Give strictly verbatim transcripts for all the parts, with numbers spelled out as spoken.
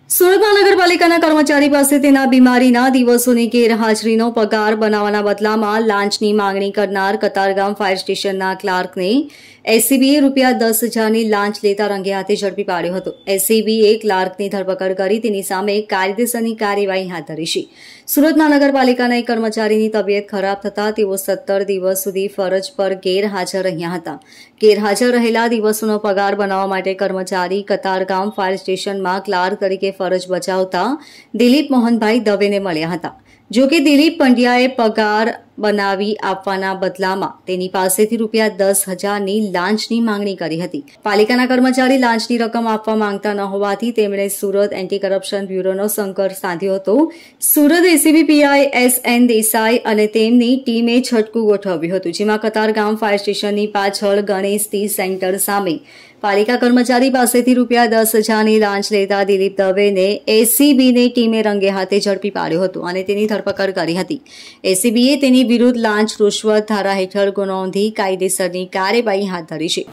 સુરત મહાનગરપાલિકાના કર્મચારી પાસે તેના બીમારીના દિવસોની ગેરહાજરીનો પગાર બનાવવાના બદલામાં લાંચની માંગણી કરનાર કતારગામ ફાયર સ્ટેશનના ક્લાર્કને એસીબીએ રૂપિયા દસ હજારની લાંચ લેતા રંગે હાથે ઝડપી પાડ્યો હતો। એસીબીએ ક્લાર્કની ધરપકડ કરી તેની સામે કાયદેસરની કાર્યવાહી હાથ ધરી છે। સુરત મહાનગરપાલિકાના એક કર્મચારીની તબિયત ખરાબ થતાં તેઓ સત્તર દિવસ સુધી ફરજ પર ગેરહાજર રહ્યા હતા। ગેરહાજર રહેલા દિવસોનો પગાર બનાવવા માટે કર્મચારી કતારગામ ફાયર સ્ટેશનમાં ક્લાર્ક તરીકે ફરજ બજાવતા દિલીપ મોહનભાઈ દવેને મળ્યા હતા। જો કે દિલીપ પંડ્યાએ પગાર બનાવી આપવાના બદલામાં તેની પાસેથી રૂપિયા દસ હજારની લાંચની માંગણી કરી હતી। પાલિકાના કર્મચારી લાંચની રકમ આપવા માંગતા ન હોવાથી તેમણે સુરત એન્ટી કરપ્શન બ્યુરોનો સંપર્ક સાધ્યો હતો। Surat ACB PI S N Desai અને તેમની ટીમે છટકું ગોઠવ્યું હતું, જેમાં કતારગામ ફાયર સ્ટેશનની પાછળ ગણેશ ટી સેન્ટર સામે પાલિકા કર્મચારી પાસેથી રૂપિયા દસ હજારની લાંચ લેતા દિલીપ દવેને એસીબીની ટીમે રંગે હાથે ઝડપી પાડ્યો હતો અને તેની ધરપકડ કરી હતી। એસીબીએ તેની વિરુદ્ધ લાંચ રૂશ્વત ધારા હેઠળ ગુનો નોંધી કાયદેસરની કાર્યવાહી હાથ ધરી છે।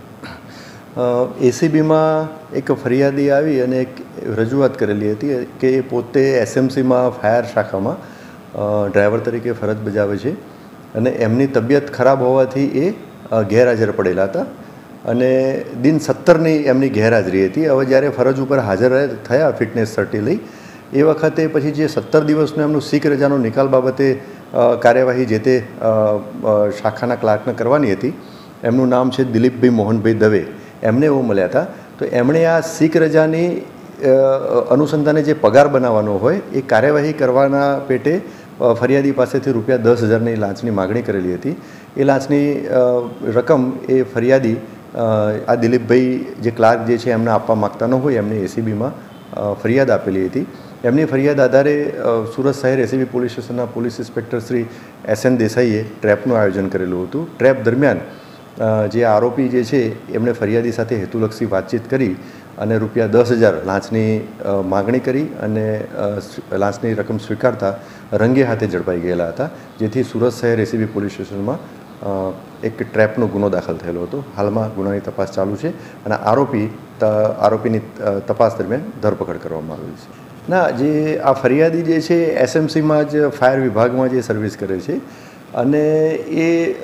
એસીબીમાં એક ફરિયાદી આવી અને એક રજૂઆત કરેલી હતી કે પોતે એસએમસીમાં ફાયર શાખામાં ડ્રાઈવર તરીકે ફરજ બજાવે છે અને એમની તબિયત ખરાબ હોવાથી એ ગેરહાજર પડેલા હતા અને દિન સત્તરની એમની ગેરહાજરી હતી। હવે જ્યારે ફરજ ઉપર હાજર થયા ફિટનેસ સર્ટી લઈ એ વખતે પછી જે સત્તર દિવસનો એમનું સીક રજાનો નિકાલ બાબતે કાર્યવાહી જે તે શાખાના ક્લાર્કને કરવાની હતી। એમનું નામ છે દિલીપભાઈ મોહનભાઈ દવે, એમને એવું મળ્યા હતા। તો એમણે આ સીક રજાની અનુસંધાને જે પગાર બનાવવાનો હોય એ કાર્યવાહી કરવાના પેટે ફરિયાદી પાસેથી રૂપિયા દસ હજારની લાંચની માગણી કરેલી હતી। એ લાંચની રકમ એ ફરિયાદી આ દિલીપભાઈ જે ક્લાર્ક જે છે એમને આપવા માગતા ન હોય એમને એસીબીમાં ફરિયાદ આપેલી હતી। એમની ફરિયાદ આધારે સુરત શહેર એસીબી પોલીસ સ્ટેશનના police inspector Shri S N દેસાઈએ ટ્રેપનું આયોજન કરેલું હતું। ટ્રેપ દરમિયાન જે આરોપી જે છે એમણે ફરિયાદી સાથે હેતુલક્ષી વાતચીત કરી અને રૂપિયા દસ હજાર લાંચની માગણી કરી અને લાંચની રકમ સ્વીકારતા રંગે હાથે ઝડપાઈ ગયેલા હતા, જેથી સુરત શહેર એસીબી પોલીસ સ્ટેશનમાં એક ટ્રેપનો ગુનો દાખલ થયેલો હતો। હાલમાં ગુનાની તપાસ ચાલુ છે અને આરોપી આરોપીની તપાસ દરમિયાન ધરપકડ કરવામાં આવી છે। ના, જે આ ફરિયાદી જે છે એસએમસીમાં જ ફાયર વિભાગમાં જે સર્વિસ કરે છે અને એ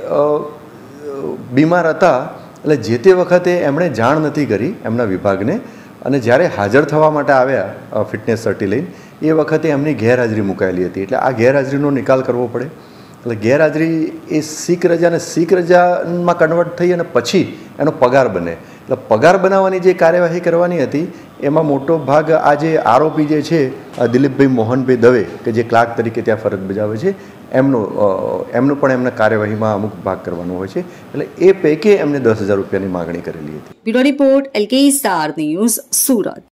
બીમાર હતા, એટલે જે તે વખતે એમણે જાણ નથી કરી એમના વિભાગને અને જ્યારે હાજર થવા માટે આવ્યા ફિટનેસ સર્ટી લઈને એ વખતે એમની ગેરહાજરી મુકાયેલી હતી। એટલે આ ગેરહાજરીનો નિકાલ કરવો પડે, એટલે ગેરહાજરી એ સીક રજા અને સીક રજામાં કન્વર્ટ થઈ અને પછી એનો પગાર બને। એટલે પગાર બનાવવાની જે કાર્યવાહી કરવાની હતી એમાં મોટો ભાગ આ જે આરોપી જે છે દિલીપભાઈ મોહનભાઈ દવે કે જે ક્લાર્ક તરીકે ત્યાં ફરજ બજાવે છે એમનો એમનો પણ એમને કાર્યવાહીમાં અમુક ભાગ કરવાનો હોય છે। એટલે એ પૈકી એમને દસ હજાર રૂપિયાની માગણી કરેલી હતી। Bureau report LK star news, Surat.